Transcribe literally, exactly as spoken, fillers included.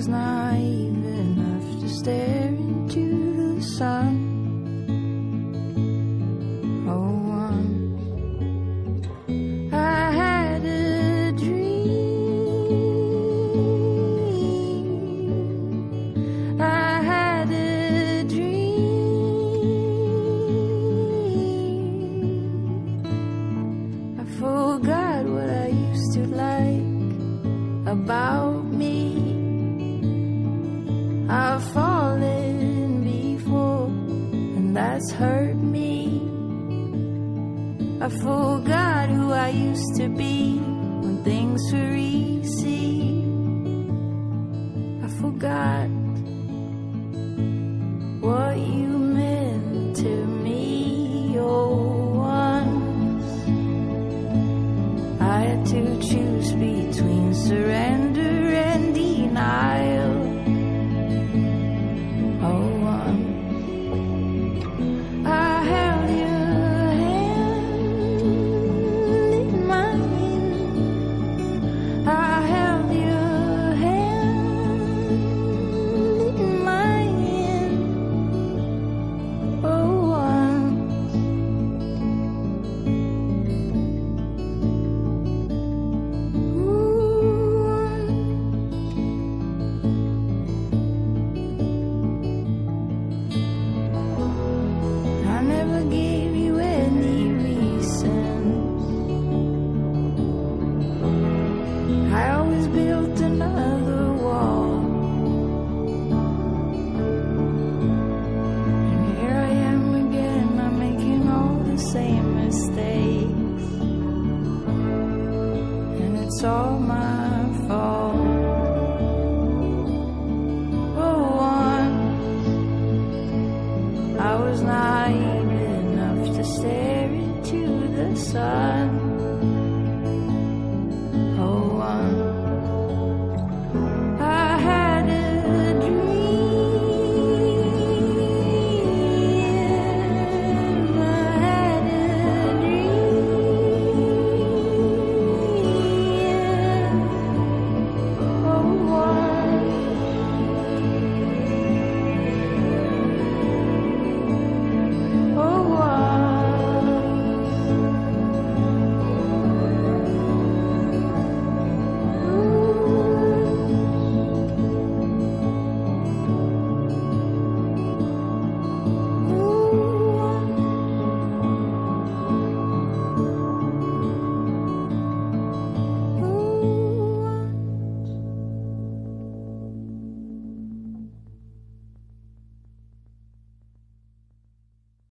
was naive enough to stare into the sun. Oh, once I had a dream. I had a dream. I forgot what I used to like about me. I've fallen before, and that's hurt me. I forgot who I used to be when things were easy. I forgot what you meant to me. Oh, once I had to choose between surrender and denial. Oh, once I held your hand in mine. I held your hand in mine. Oh, once I never gave you any reason. I always built